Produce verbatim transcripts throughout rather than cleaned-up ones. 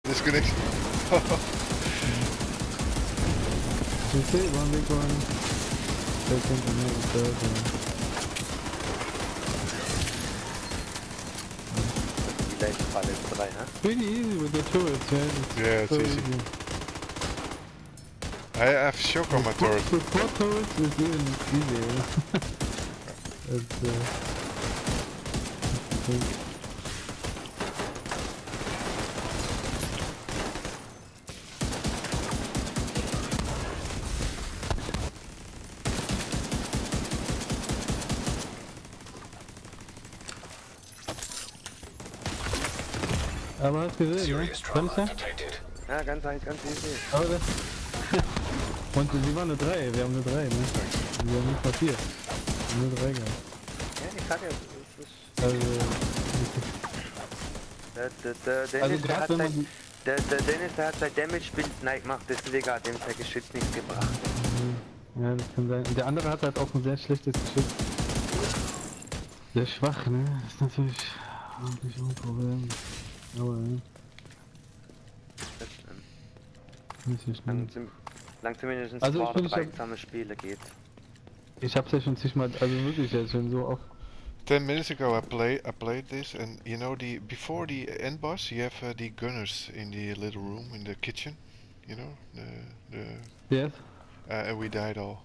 Disconnection. You see, one big one, second, and then the third one. Vielleicht alle drei, huh? Pretty easy with the turrets, yeah. It's Yeah, it's so easy. I have shock on my turret. With four turrets is even easier. It's, uh, I think. Aber hast gesehen, ne? Kann ich ja? Ja, ganz, ganz easy. Aber das... Und sie waren nur drei, wir haben nur drei, ne? Wir haben nicht mal vier. Nur drei gehabt. Ja, ich kann ja, das ist... Also... Der, der, der Dennis, Also der gerade hat wenn sein, man... der, der Dennis, der hat sein Damage-Bild nein gemacht, deswegen hat dem sein Geschütz nichts gebracht. Ja, das kann sein. Und der andere hat halt auch ein sehr schlechtes Geschütz. Sehr schwach, ne? Das ist natürlich wirklich ein Problem. Aber, ne? Das, ähm, Nicht so schnell. lang, zum, lang zumindest Also, zwei ich oder find, drei ich hab- zusammen Spiele geht. Ich hab's ja schon zigmal, also wirklich jetzt schon so oft. Ten minutes ago I play I played this, and you know the before the end boss you have uh, the gunners in the little room in the kitchen, you know the the Yes? uh, and we died all.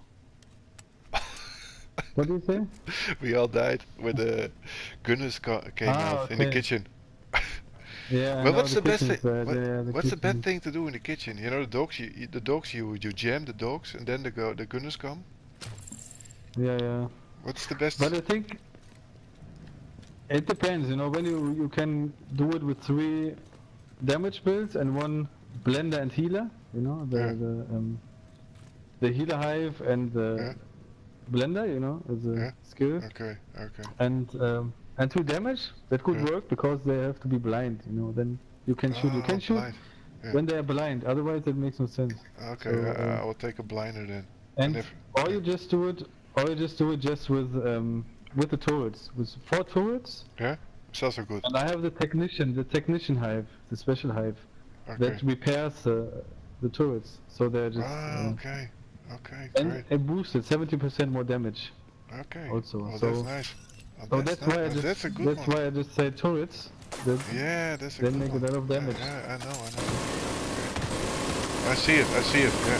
What do you say? We all died when the gunners ca came Ah, out in the okay. kitchen. Yeah, I But know what's the, best kitchen's thing? bad, What, yeah, the what's the bad kitchen- thing to do in the kitchen? You know the dogs. You, you the dogs. You you jam the dogs, and then the go the gunners come. Yeah, yeah. What's the best? But I think it depends, you know, when you you can do it with three damage builds and one blender and healer, you know, the Yeah. the um, the healer hive and the Yeah. blender, you know, as a Yeah. skill, Okay, okay. and um, and two damage that could Yeah. work because they have to be blind, you know. Then you can shoot. You Ah, can shoot blind. Yeah. when they are blind. Otherwise, it makes no sense. Okay, So, I, uh, I will take a blinder then. And if- or you just do it, or you just do it just with um, with the turrets, with four turrets. Yeah, it's also good. And I have the technician, the technician hive, the special hive Okay. that repairs uh, the turrets, so they're just Ah, uh, okay, okay, and great. it boosted seventy percent more damage. Okay. also, Well, so- that's nice. Well, So that's that's why I nice. just That's a good that's one. why I just say turrets. That Yeah, that's a They good make a one. lot of Yeah, damage. Yeah, I know, I know. I see it, I see it. Yeah.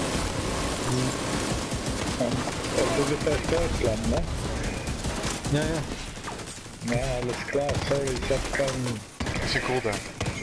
Also du fährst Deutschland, ne? yeah, yeah. Ja, alles klar, sorry, ich hab keinen... It's a cooldown.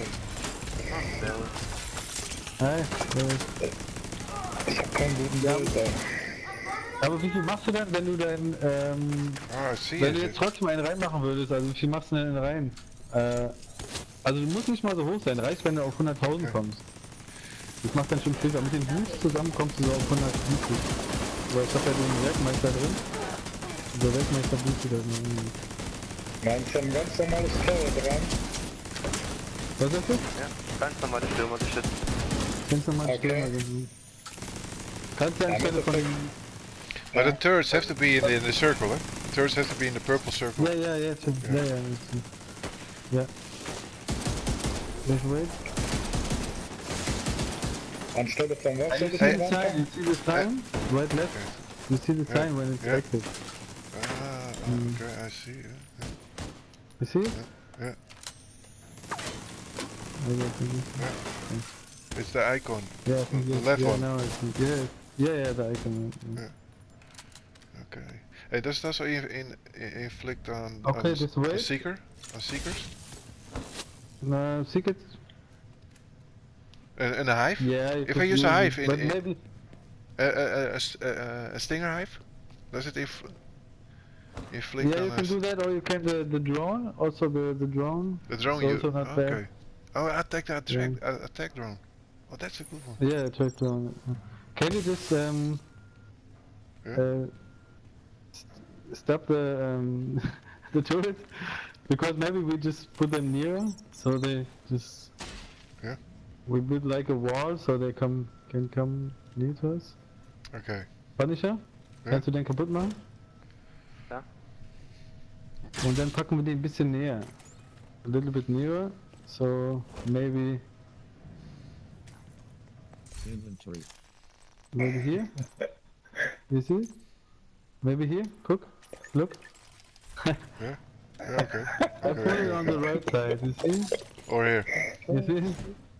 Hi. äh, Ich hab keinen guten Ja. Bild. Aber wie viel machst du dann, wenn du dann ähm, Ah, I see wenn it. du jetzt trotzdem einen reinmachen würdest? Also wie viel machst du denn rein? Äh, also du musst nicht mal so hoch sein. Reicht, wenn du auf hunderttausend Okay. kommst. Das macht dann schon viel. Aber mit den Boosts zusammen kommst du so auf hundertfünfzig. Aber ich hab ja den Werkmeister drin. Der Werkmeister boostet das noch irgendwie. Meinst du ein ganz normales Turret dran? Was sagst du? Ja, ganz normale Stürmer geschützt. Kannst du mal Okay. stellen, also. Kannst du Ja, anstelle mit von der- dem... But the turrets have to be in the, in the circle, eh? The turrets have to be in the purple circle. Ja, ja, ja, stimmt. Ja, ja, ja. stimmt. Ja. Just wait. Anstelle von was You soll see das the dran sign, sein? you see the sign? Right, left? You see the Yeah. sign when it's Yeah. active. Ah, Mm. okay, I see. Yeah. You see it? Yeah. I don't think it's- It's the icon. Yeah, I think The yes. left yeah, one. now I think. Yeah, yeah, yeah, the icon. Yeah. Okay. Hey, does it also in, in, in- inflict on, Okay, on this the way. seeker? On seekers? No, secret? And, and a hive? Yeah. you If could I use a hive in- but in- maybe. A, a, a, a, st- a, a stinger hive? Does it inf inflict Yeah, on you can us? do that, or you can the the drone. Also the the drone. The drone It's you... also not okay. bad. Oh, attack the attack, Yeah. uh, attack drone. Oh, that's a good one. Yeah, track drone. Can you just um Yeah. uh, st stop the um the turret? Because maybe we just put them near, so they just Yeah. we build like a wall, so they come can come near to us. Okay. Punisher, Ja. kannst du den kaputt machen? Ja. Und dann packen wir den ein bisschen näher. A little bit nearer, so maybe Inventory. Maybe here? You see? Maybe here? Cook? Look? Yeah, okay. I put it on the right side, you see? Or here. You see?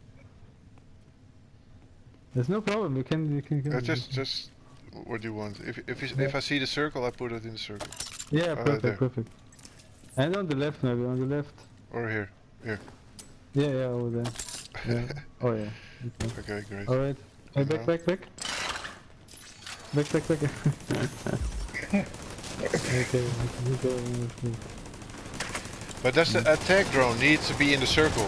There's no problem, you can, you can, you Uh, can. just, just what you want. If if you, if I see the circle, I put it in the circle. Yeah, uh, perfect, there. perfect. And on the left maybe, on the left. Or here. Yeah, yeah, over there. Yeah. Oh yeah. Okay. Okay, great. Alright. Hey, back, Yeah. back, back. Back, back, back. Okay, you go, okay. But does the attack drone need to be in the circle?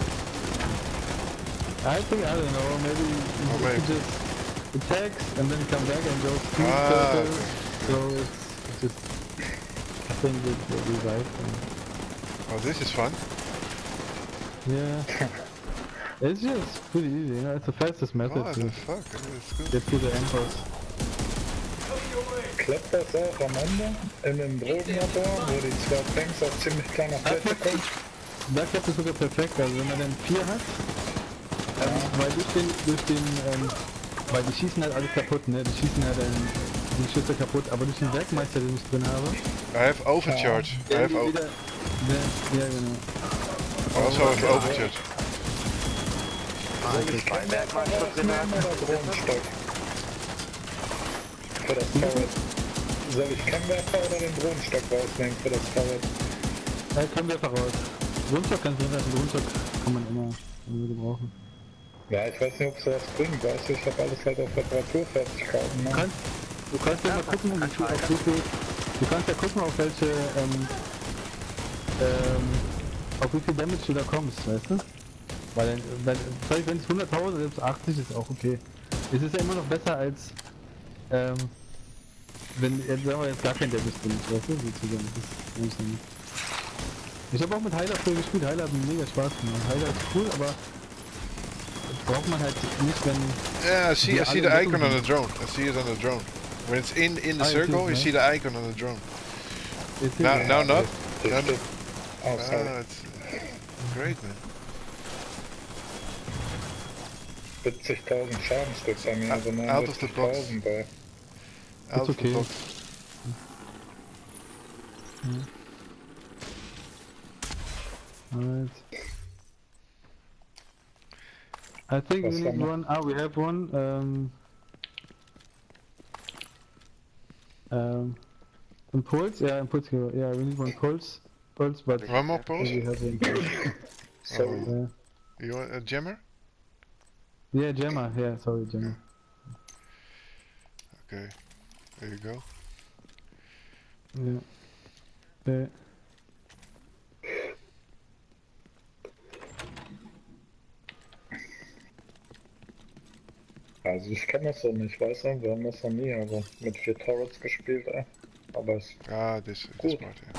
I think, I don't know, maybe you Oh, you maybe. could just attacks and then come back and go through Ah, the circle. okay. So it's, it's just, I think it will be right. And Oh, this is fun. yeah. It's just pretty easy, you know, it's the fastest method Oh, to the fuck, that's good. get to the end boss. Klappt das auch am Ende in dem Drogenlabor, wo die zwei Tanks auf ziemlich kleiner Fläche kommen? Da klappt es sogar perfekt, also wenn man dann vier hat, ähm, weil durch den, durch den, ähm, weil die schießen halt alles kaputt, ne, die schießen halt ähm, die Schüsse kaputt, aber durch den Werkmeister, den ich drin habe, I have overcharge. I der have o wieder, der, ja genau. also have overcharge. Soll ich keinen Werfer rausnehmen oder Drohnenstock? Für das Turret. Soll ich keinen Werfer oder den Drohnenstock rausnehmen für das Turret? Ja, kann wir voraus. Rundstock kannst du nicht, also Rundstock kann man immer, immer gebrauchen. Ja, ich weiß nicht, ob es was bringt, weißt du, ich habe alles halt auf Reparaturfertigkeiten. Du Ne? kannst, du kannst ja mal gucken, wie viel, auf wie viel, du kannst ja gucken, auf welche, ähm, ähm, auf wie viel Damage du da kommst, weißt du? Weil, dann- weil vielleicht wenn es hunderttausend ist, achtzig ist auch okay. Es ist ja immer noch besser als, ähm, wenn, jetzt sagen wir jetzt gar kein Damage drin ist, weißt du, sozusagen. Das ist eigentlich so nicht. Ich habe auch mit Heiler früher gespielt, Heiler hat mir mega Spaß gemacht. Heiler ist cool, aber das braucht man halt nicht, wenn... Yeah, I see. I Die see the alle icon on the Entwicklungen- drone. I see it on the drone. When it's in in the Ah, you see it, circle, you right? see the icon on the drone. Ist Now, hier- now not. Das Now, steht. Oh, sorry. ah, it's great, man. siebzigtausend Schadenstück bei mir, also Out of the box. neunundsiebzigtausend bei. Out of the okay. box. Alright. I think we Was need haben wir? one. Ah, we have one. Um, um, impulse. Yeah, impulse. here. Yeah, we need one pulse. Pulse, but One more we pulse. have one pulse. Sorry. Yeah. You want a jammer? Yeah, Gemma. Yeah, sorry, Gemma. Okay. There you go. Yeah. Yeah. Also ich kenne das so nicht, weißt du, wir haben das noch nie, also mit vier Turrets gespielt, ey. Aber es Ah, this this Good. part. Yeah.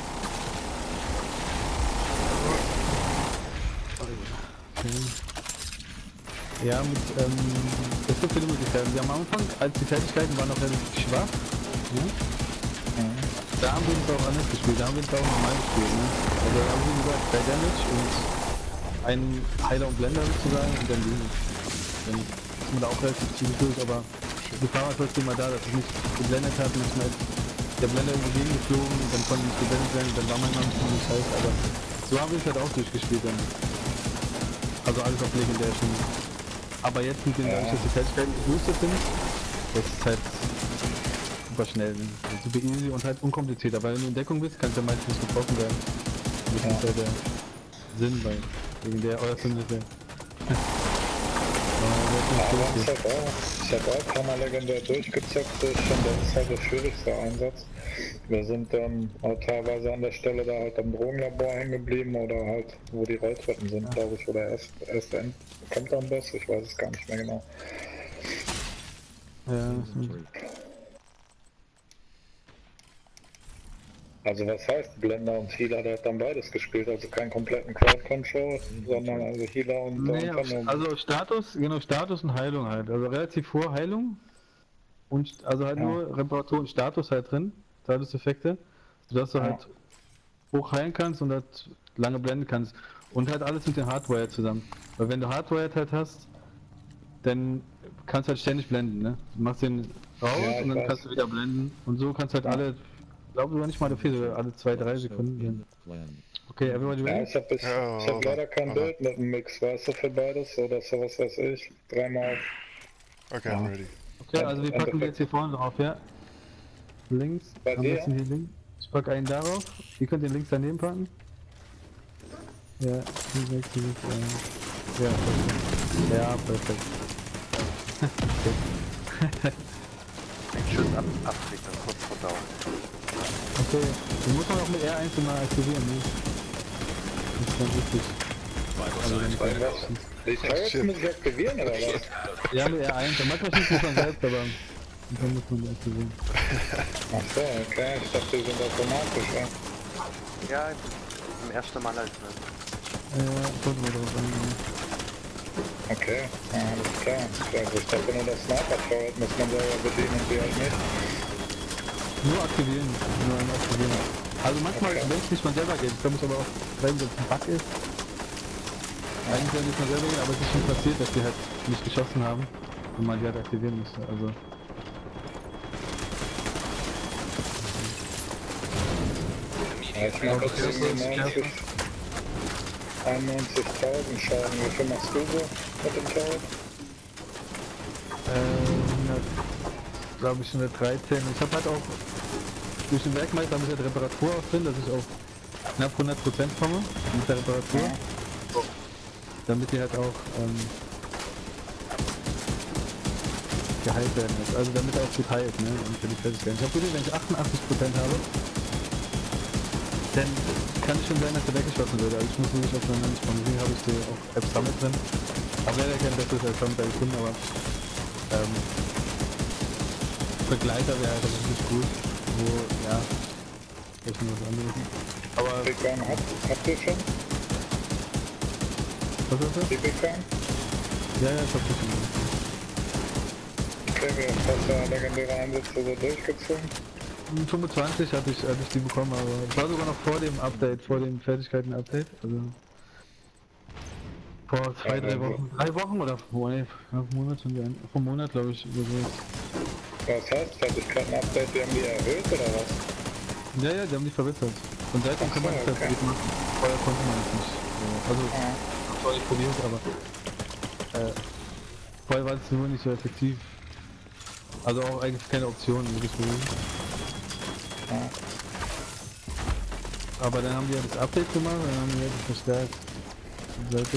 Okay. Ja, mit, ähm, es gibt viele Möglichkeiten. Wir haben am Anfang, als die Fertigkeiten waren noch relativ schwach, ne? Da haben wir uns auch anders gespielt, da haben wir uns auch normal gespielt, ne? Also da haben wir, wie gesagt, drei Damage und einen Heiler und Blender sozusagen und dann Linie. Dann ist man da auch relativ ziemlich durch, aber die Gefahr war trotzdem mal da, dass es nicht geblendet hat, manchmal ist der Blender irgendwie gegengeflogen, dann konnte nicht geblendet werden, dann war manchmal ein bisschen scheiße, aber so haben wir es halt auch durchgespielt dann. Also alles auf legendär schon. Aber jetzt mit den Ja. dadurch, dass die Fertigkeiten geboostet sind, das ist halt super schnell, ne? Also super easy und halt unkompliziert. Aber wenn du in Deckung bist, kannst du ja meistens nicht getroffen werden. Das Ja. ist ja der Sinn bei legendär, oder zumindest der. Aber ich hab auch, ich hab auch ein paar Mal legendär durchgezockt, ich finde, das ist halt der schwierigste Einsatz. Wir sind dann auch teilweise an der Stelle da halt am Drogenlabor hängen geblieben oder halt, wo die Rolltreppen sind, glaube ich, oder erst, erst End kommt am besten, ich weiß es gar nicht mehr genau. Ja, Inventory. Also was heißt Blender und Healer, der hat dann beides gespielt, also keinen kompletten Crowd-Control, sondern also Healer und nee, und auf, dann also Status, genau, Status und Heilung halt. Also relativ hohe Heilung und st- also halt Ja. nur Reparatur und Status halt drin, Statuseffekte, sodass du Ja. halt hoch heilen kannst und halt lange blenden kannst. Und halt alles mit dem Hardwire zusammen. Weil wenn du Hardwire halt hast, dann kannst halt ständig blenden, ne? Du machst den raus Ja, ich und dann weiß. kannst du wieder blenden. Und so kannst du halt alle, glaube ich nicht mal viel, so alle zwei, drei Sekunden gehen. Okay, everybody Ja, ready? ich hab, bis, Ja, ich hab hold leider on, kein hold on. Bild mit dem Mix, weißt du, für beides oder so, was weiß ich. Dreimal. Okay, I'm ready. Okay, also wir packen die jetzt hier vorne drauf, ja? Links, Bei am dir? besten hier links. Ich packe einen darauf. Ihr könnt den links daneben packen. Ja, hier links, hier links, äh, ja, perfekt. Ja, perfekt. Ein Schuss ab, abkriegt und kurz vor Dauer. Okay, den muss man auch mit R eins immer aktivieren, ne? Das ist ganz wichtig. Also wenn ich Weil was? Die Turrets shit. muss ich aktivieren oder was? ja, mit R eins, und manchmal schießt man schon selbst, aber dann muss man die aktivieren. Ach so, okay, ich dachte, die sind automatisch, ja. Ja, im ersten Mal halt. Ne? Ja, kommt mal drauf an. Ja. Okay, ja, alles klar. Ja, also ich dachte nur, das Sniper-Turret muss man selber bedienen und die halt nicht. Nur aktivieren, nur einmal aktivieren. Also manchmal, Okay. wenn es nicht mal selber geht, ich glaube, es aber auch, wenn es ein Bug ist, eigentlich soll nicht mal selber gehen, aber es ist schon passiert, dass die halt nicht geschossen haben und man die halt aktivieren musste, also. Ja, ich mache jetzt irgendwie neunzig, einundneunzigtausend Schaden. Wie viel machst du so mit dem Turret? Äh, glaube ich hundertdreizehn. Ich habe halt auch durch den Werkmeister mit der Reparatur auch drin, dass ich auf knapp hundert Prozent komme mit der Reparatur. Ja. Damit die halt auch ähm, geheilt werden. Also damit auch geteilt, ne? Und für die Fertigkeit. Ich habe gesehen, wenn ich achtundachtzig Prozent habe, dann kann es schon sein, dass der weggeschossen wird. Also ich muss nicht auf meinen Spawn. Deswegen habe ich die auch Apps damit drin. Aber leider kein besseres als Summit als Kunden, aber ähm, Begleiter wäre halt richtig gut, wo, ja, das ist nur was anderes. Aber, Big Gun habt, habt ihr schon? was ist das? Die Big Gun? Ja, ja, ich hab das schon gemacht. Okay, wie oft hast du legendäre Einsätze so durchgezogen? fünfundzwanzig hatte ich, hatte ich die bekommen, aber es war sogar noch vor dem Update, vor dem Fertigkeiten-Update, also vor zwei, Ja, drei also- Wochen, drei Wochen oder vor, nee, ja, Monat sind wir, vor einem Monat glaube ich, oder so. Was heißt Fertigkeiten-Update? Die haben die erhöht oder was? Ja, ja, die haben die verbessert. Und seitdem Ach kann man so, das okay. okay. machen. Vorher konnte man das nicht. Also, Ja. ich habe nicht probiert, aber äh, vorher war es nur nicht so effektiv. Also auch eigentlich keine Option, wirklich probieren. Ja. Aber dann haben die ja das Update gemacht, dann haben die ja das verstärkt. Und seitdem...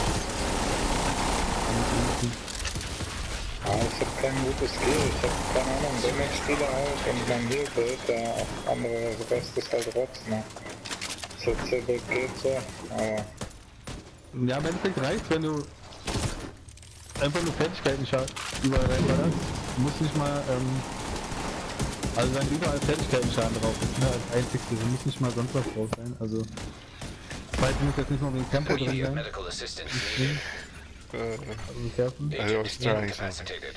Ah, ich hab kein gutes Skill, ich hab keine Ahnung, Damage-Spieler halt und mein Heal-Bild, der andere Rest ist halt Rotz, ne? Das C-Bild geht so, aber Ja, im Endeffekt reicht, wenn du einfach nur Fertigkeiten überall reinballerst. Du musst nicht mal, ähm, also wenn überall Fertigkeiten-Schaden drauf ist, ne, als einzigste, du musst nicht mal sonst was drauf sein, also zweitens muss jetzt nicht mal wegen Tempo drin Immediate sein, medical assistance needed. Uh, also kerfen. I was Agent is trying incapacitated.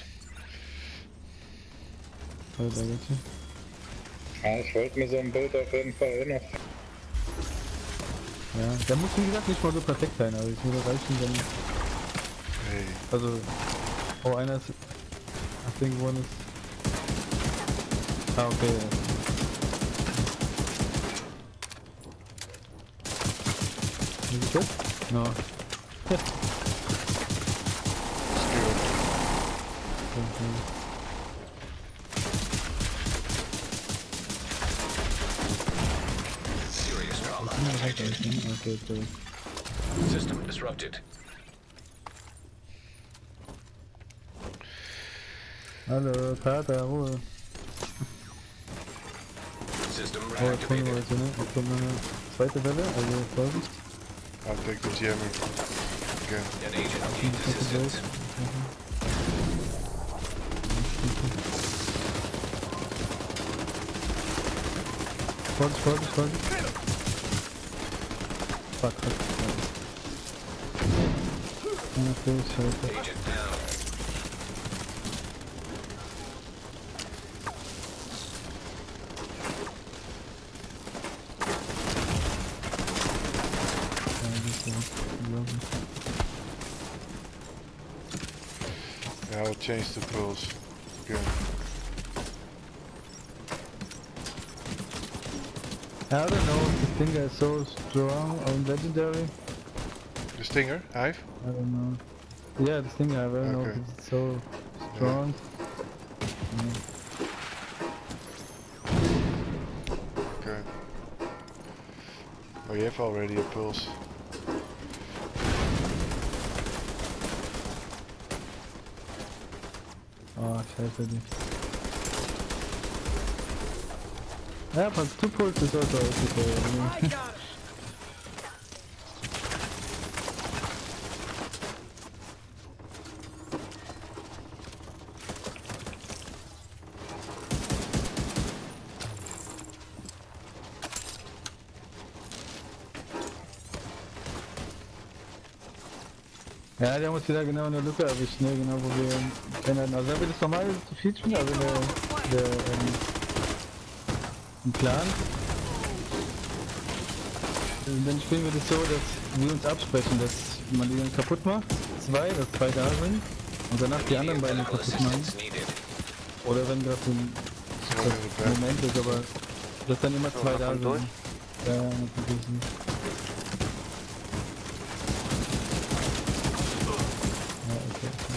Also, da geht's hier. ja, ich wollte mir so ein Bild auf jeden Fall hin. Ja, der muss wie gesagt nicht mal so perfekt sein, also es würde reichen, wenn, hey, also, oh, einer ist, I think one ist, ah, okay, ja. Is it good? No. Serious trauma. Okay, okay, okay. System disrupted. Hallo, Kater, Ruhe. System Oh, jetzt kommen wir reactivated. jetzt, ne? Jetzt kommt noch eine zweite Welle, also Vorsicht. I'll take the jammer again. An agent needs assistance. Vorsicht, Vorsicht, Vorsicht. Fuck, fuck. Okay, scheiße. Agent down. Yeah, I'll change the pulse. Again. I don't know if the Stinger is so strong or legendary. The Stinger, Hive? I don't know. Yeah, the Stinger, I don't know Okay. if it's so strong. Yeah. Okay. Oh, you have already a pulse. Oh, scheiße, die. Ja, but two pulls is also okay. I mean. Ja, der muss wieder genau eine Lücke erwischen, ne? Genau, wo wir kennen hatten. Also wenn wir das normal zu viel spielen, also der, der ähm, ein Plan, dann spielen wir das so, dass wir uns absprechen, dass man die dann kaputt macht, zwei, dass zwei da sind und danach die anderen beiden kaputt machen. Assistance needed. Oder wenn gerade so ein One in the back. Moment ist, aber dass dann immer So, zwei noch da mal sind. durch. Ja, ja, natürlich nicht. Ja, okay, okay.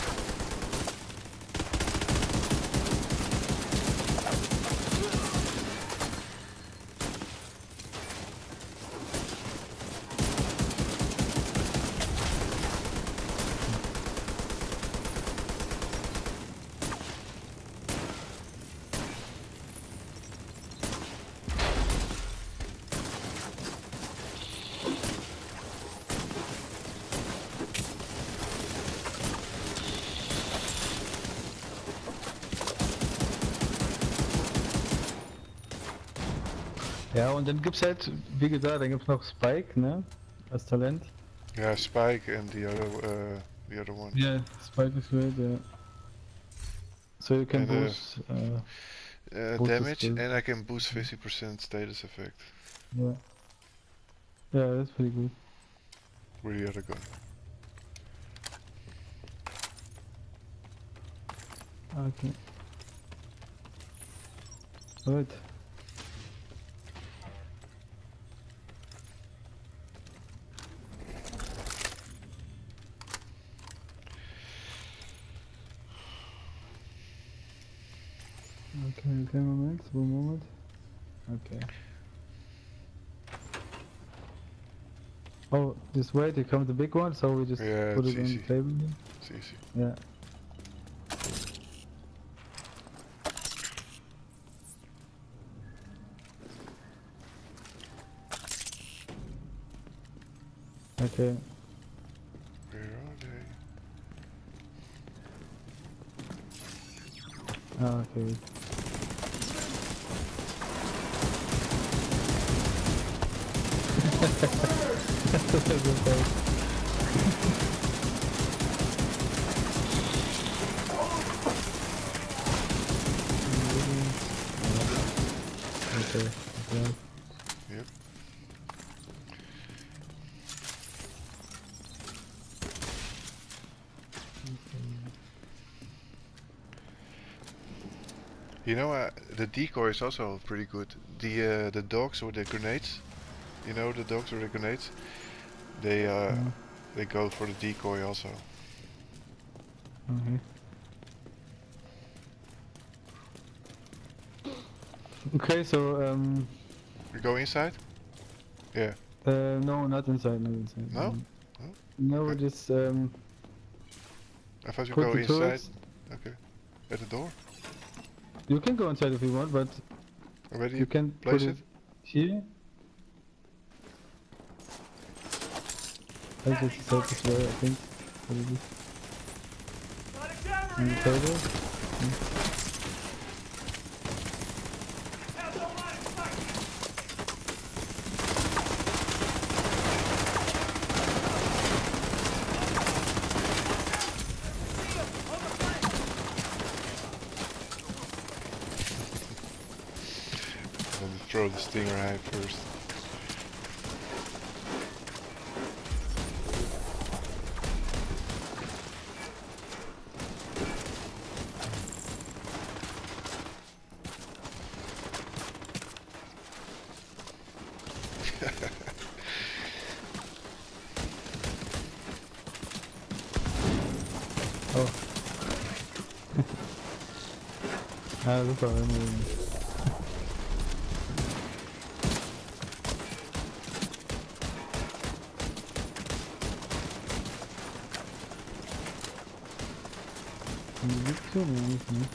Ja, und dann gibt's halt, wie gesagt, dann gibt's noch Spike, ne? Als Talent. Yeah, Spike and the other, uh, the other one. Yeah, Spike is great, yeah. So you can And, uh, boost, uh, Uh, Boost the damage, skill. and I can boost fifty percent status effect yeah. Yeah, that's pretty good. with the other gun. Okay. Good. Okay, okay, moment, one moment. Okay. Oh, this way, here comes the big one, so we just Yeah, put it's it on easy. the table here. It's easy. Yeah. Okay. Where are they? Ah, okay. That's okay. Okay. Okay. Yep. You know, uh, the decoy is also pretty good. The uh, the dogs with the grenades. You know, the dogs with the grenades. They uh, Yeah. they go for the decoy also. Okay. Okay, so um, We go inside. Yeah. uh, no, not inside, not inside. No? Um, Oh, No, we okay. just um, I thought you put go the inside. turrets. Okay. At the door. You can go inside if you want, but Already you can place put it. it here. I just the safest way, I think. Probably. On the table. Let me throw the stinger high first. Oh. Ah, super, wenn wir... Gibt's hier nicht, ne?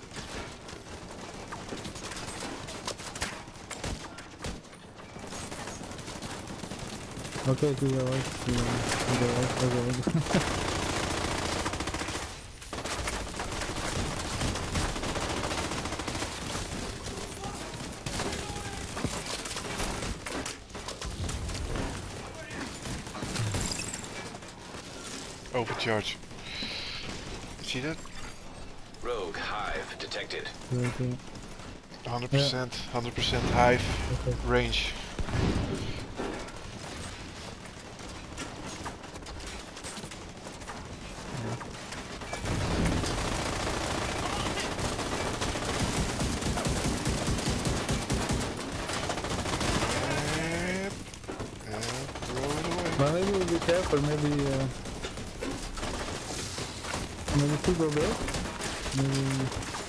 Okay, du da weißt, du da weißt, also... Overcharge. See that? Rogue hive detected. Okay. one hundred percent, one hundred percent hive Okay. range. Yep. And throw it away. But maybe we'll be careful, maybe... Uh, maybe two go back? Maybe...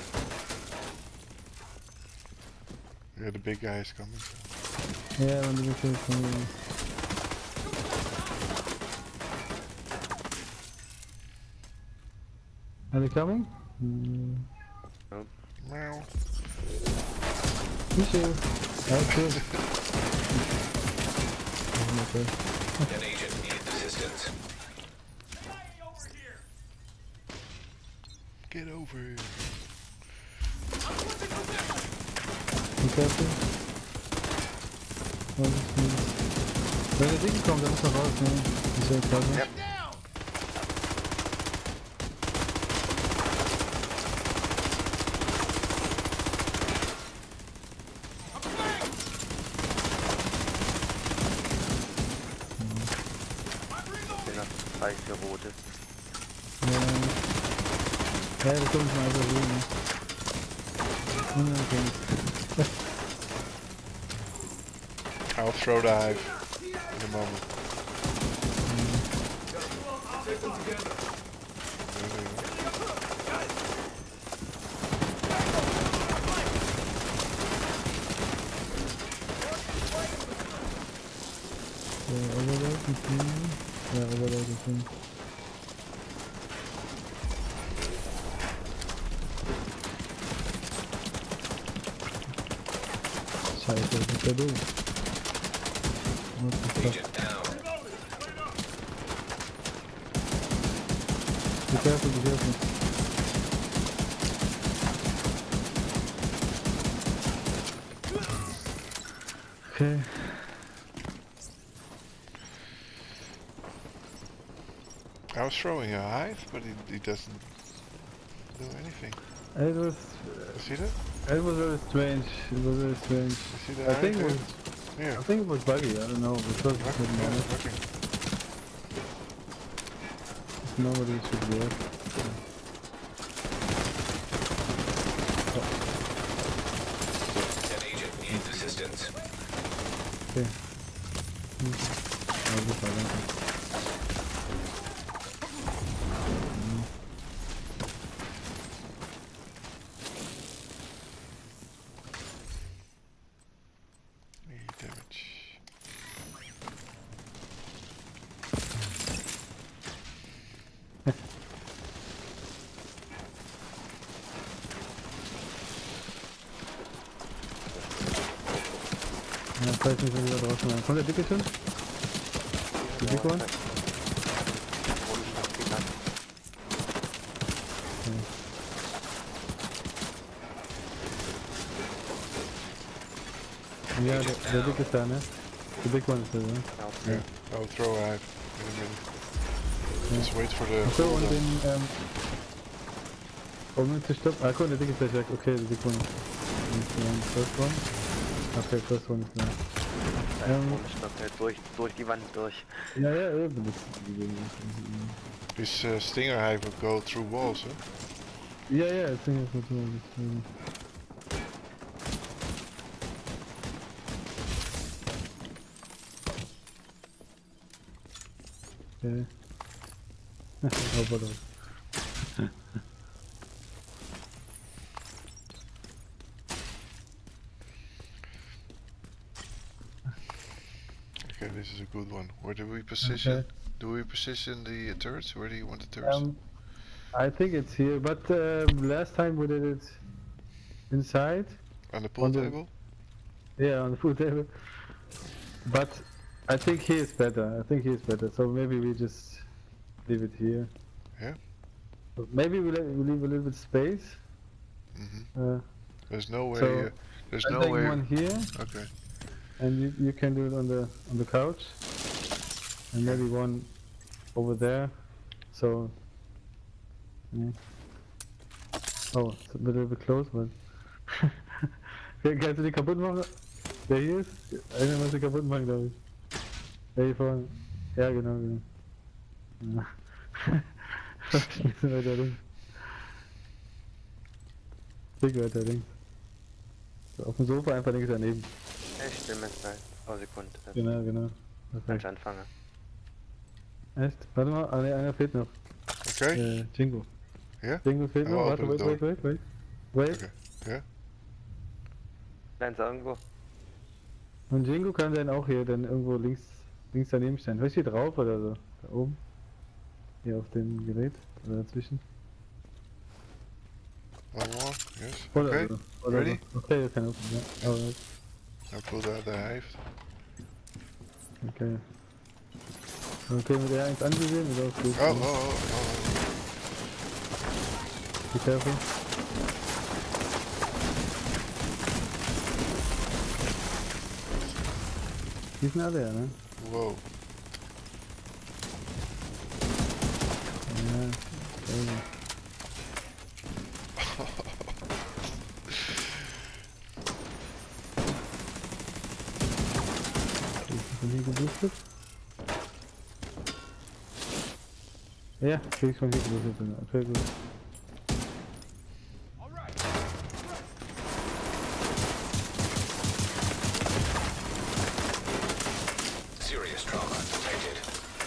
Yeah, the big guy is coming. Yeah, when the big guy is coming. Are they coming? Mm. Meow. You too. Okay. Okay. An agent needs assistance. Get over here. Be careful. Oh, das ist mies. Wenn der Ding kommt, dann ist er raus, ne? Ist ja klar, ne? Ja. Den hat drei, vier rote. Ja. Ja, das kommt mal einfach so, ne? Ja, okay. I'll throw the hive in a moment. There we go. Ja, Overload, mit dem. Ja, Overload ist hin. Scheiße, das ist ja doof. What the fuck? Agent down. Be careful, be careful. Okay. I was throwing a hive, but it, it doesn't do anything. It was, You see that? it was very strange. It was very strange. You see the I hive think it there? was, Yeah. I think it was buggy. I don't know because Working, it's yeah, not- working. nobody should work. An agent needs assistance. Okay. I'll just follow him. Need damage. Ja, vielleicht müssen wir wieder draußen rein. Kommt der Dicke schon? Der Dicke one? Ja, der, der Dicke ist da, ne? Der Big one ist da, ne? Yeah. I'll throw a hive in a minute. Just wait for the Achso, und cooldown. den, ähm... Um ihn zu stoppen... Ah, guck, der Dicke ist gleich weg. Okay, der Dicke one. Und, ähm, first one? Okay, first one ist da. Ähm, durch, durch die Wand durch. ja, ja, eben. This uh, stinger hive will go through walls, huh? Ja, ja, ich denke, das ist so. Okay. Aber doch. Okay, this is a good one. Where do we position? Okay. Do we position the turrets? Where do you want the turrets? Um, I think it's here, but uh, last time we did it inside. On the pool on the- table? Yeah, on the food table. But I think here is better. I think here is better. So maybe we just leave it here. Yeah. But maybe we, let, we leave a little bit space. Mm-hmm. Uh, There's no way. So, uh, there's I no think way. one here, Okay. and you, you can do it on the on the couch, and maybe one over there. So. Yeah. Oh, it's a little bit close, but. Kannst du die kaputt machen? Der hier ist? Einer muss sie kaputt machen, glaube ich. Der hier vorne. Ja, genau, genau. Ja. Bisschen weiter links. Dick weiter links. So, auf dem Sofa einfach links daneben. Ich stimme es gleich. Oh, Sekunde. Genau, genau. Wenn ich Perfekt. anfange. Echt? Warte mal, ah, nee, einer fehlt noch. Okay. Äh, Jingo. Ja? Jingo fehlt Oh, noch. Warte, open the wait, wait, wait, wait. Wait. Okay. Ja? Nein, sag irgendwo. Und Jingo kann dann auch hier dann irgendwo links, links daneben stehen. Was steht drauf oder so? Da oben. Hier auf dem Gerät. Oder dazwischen. One more? Yes. Oder Okay. so. Oder Ready? So. Okay, you can open, ja. Alright. I pulled out the hive. Okay. Okay, mit der eins angesehen oder auch gut? Oh, oh, oh, oh. Be careful. Die sind alle, ja, ne? Whoa. Ja, okay. Ist von hier geboostet? Ja, krieg ich von hier geboostet. Okay, gut. Serious trauma detected.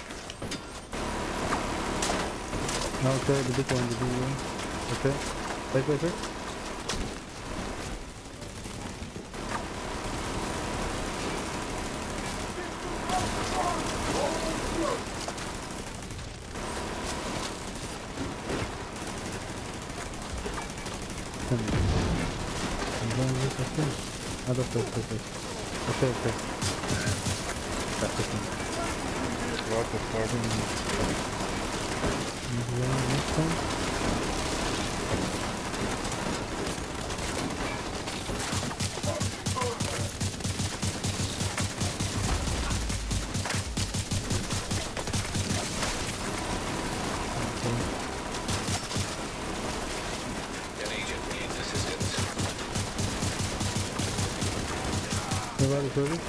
Okay, the big one, the big one. Okay. Wait, wait, wait. Ah, das, das, das, das. Okay, okay. Das ist nicht. What the fuck? Ja, nicht dann. An agent needs assistance. Ja, warte, fertig.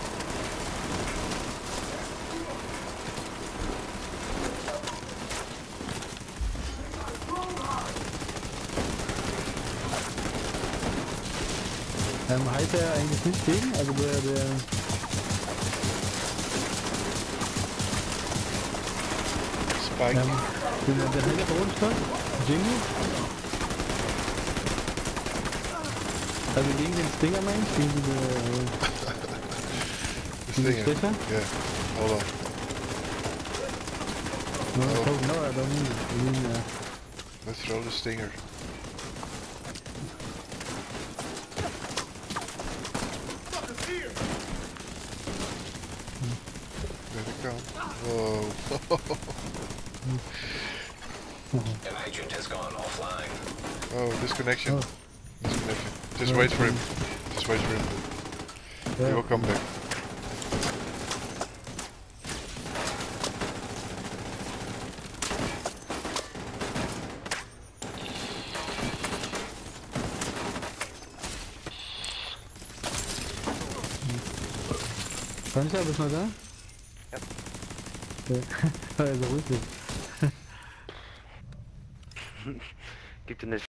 Ähm, heilt er eigentlich nicht gegen? Also der, der... Spike. Ähm, der, der Heiler bei uns stand? Jingo? Also gegen den Stinger meine ich? Gegen diese... The Gegen die stinger. Stecher? Yeah. Hold on. No, Oh. oh, no, I don't need it. I mean, uh, Let's throw the stinger. There it come. Whoa. An agent has gone offline. Oh, disconnection. Oh. Disconnection. Just Oh, wait for okay. him. Just wait for him. He yeah. will come back. Pancha, bist du noch da? Ja. Okay. Also ruhig. Gibt dir eine